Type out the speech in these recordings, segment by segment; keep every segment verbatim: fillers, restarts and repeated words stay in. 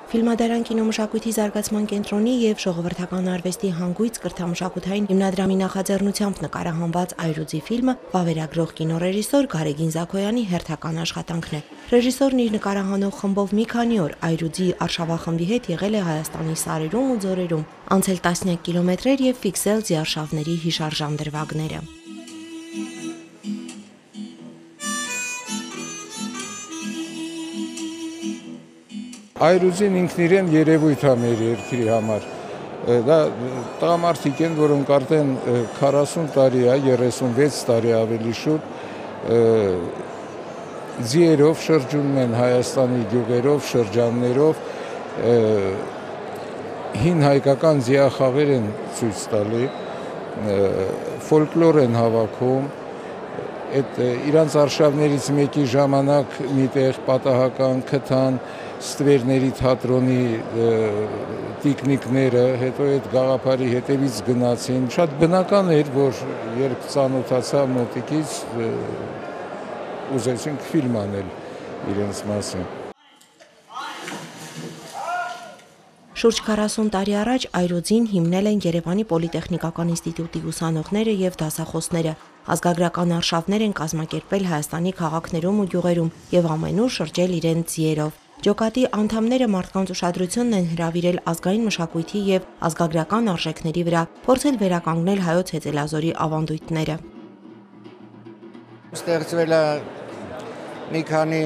Ֆիլմադարան կինոմշակույթի զարգացման կենտրոնի և ժողովրդական արվեստի հանգույց կրթամշակութային հիմնադրամի նախաձեռնությամբ նկարահանված «Այրուձի» ֆիլմը վավերագրող կինոռեժիսոր Գարեգին Զաքոյանի հերթական աշխատանքն է։ Ռեժիսորն իր նկարահանող խմբով մի քանի օր «Այրուձի» արշավախմբի հետ եղել է Հայաստանի սարերում ու ձորերում, անցել տասնյակ կիլոմետրեր և ֆիքսել ձիարշավների հիշարժան դրվագները։ Այրուձին ինքն իրեն երևույթ է մեր երկրի համար։ Դա տղամարդիկ են, որոնք արդեն քառասուն տարի է, երեսունվեց տարի ավելի շուտ ձիերով շրջում են Հայաստանի գյուղերով, շրջաններով, հին հայկական ձիախաղեր են ցույց տալի, ֆոլկլոր են հավաքում, այդ իրանց արշավներից մեկի ժամանակ միտեղ պատահական քթան ստվերների թատրոնի տիկնիկները, հետո այդ գաղափարի հետևից գնացին, շատ բնական էր, որ երբ ծանոթացա մոտիկից ուզեցինք ֆիլմ անել իրենց մասին։ Շուրջ քառասուն տարի առաջ «Այրուձին» հիմնել են Երևանի Պոլիտեխնիկական ինստիտուտի ուսանողները և դասախոսները, ազգագրական արշավներ են կազմակերպել Հայաստանի քաղաքներում ու գյուղերում և ամենուր շրջել իրենց ձիերով։ Ջոկատի անդամները մարդկանց ուշադրությունն են հրավիրել ազգային մշակույթի և ազգագրական արժեքների վրա, փորձել վերականգնել հայոց հեծելազորի ավանդույթները։ Ստեղծվել է մի քանի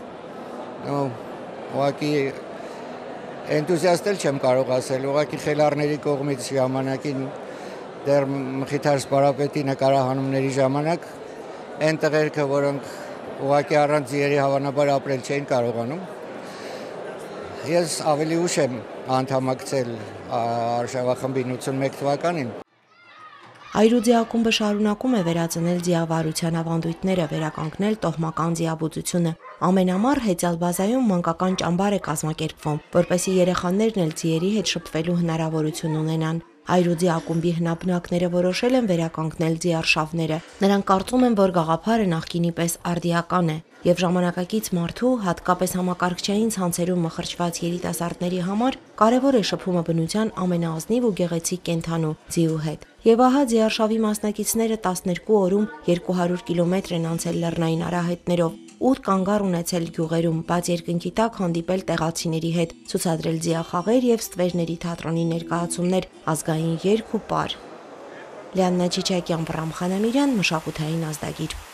ուղղակի էնտուզիաստ չեմ կարող ասել, ուղղակի խելառների կողմից ժամանակին դեռ Մխիթար Սպարապետի նկարահանումների ժամանակ այն տղերքը, որոնք ուղղակի առանց ձիերի հավանաբար ապրել չէին կարողանում։ Ես ավելի ուշ եմ անդամակցել արշավախմբին ութսունմեկ թվականին։ «Այրուձի» ակումբը շարունակում է վերածնել ձիավարության ավանդույթները, վերականգնել տոհմական ձիաբուծությունը։ Ամեն ամառ հեծյալ բազայում մանկական ճամբար է կազմակերպվում, որպեսզի երեխաներն էլ ձիերի հետ շփվելու հնարավորություն ունենան։ «Այրուձի» ակումբի հնաբնակները որոշել են վերականգնել ձիարշավները։ Նրանք կարծում են, որ գաղափարը նախկինի պես արդիական է և ժամանակակից մարդու, հատկապես համակարգչային ցանցերում մխրճված երիտասարդների համար կարևոր է շփումը բնության ամենաազնիվ ու գեղեցիկ կենդանու՝ ձիու հետ։ Եվ ահա ձիարշավի մասնակիցները տասներկու օրում երկու հարյուր կիլոմետր են անցել լեռնային արահետներով, ութ կանգառ ունեցել գյուղերում, բաց երկնքի տակ հանդիպել տեղացիների հետ, ցուցադրել ձիախաղեր և ստվերների թատրոնի ներկայացումներ, ազգային երգ ու պար։ Լիաննա Չիչակյան, Վռամ Խանամիրյան, Մշակութային ազդագիր։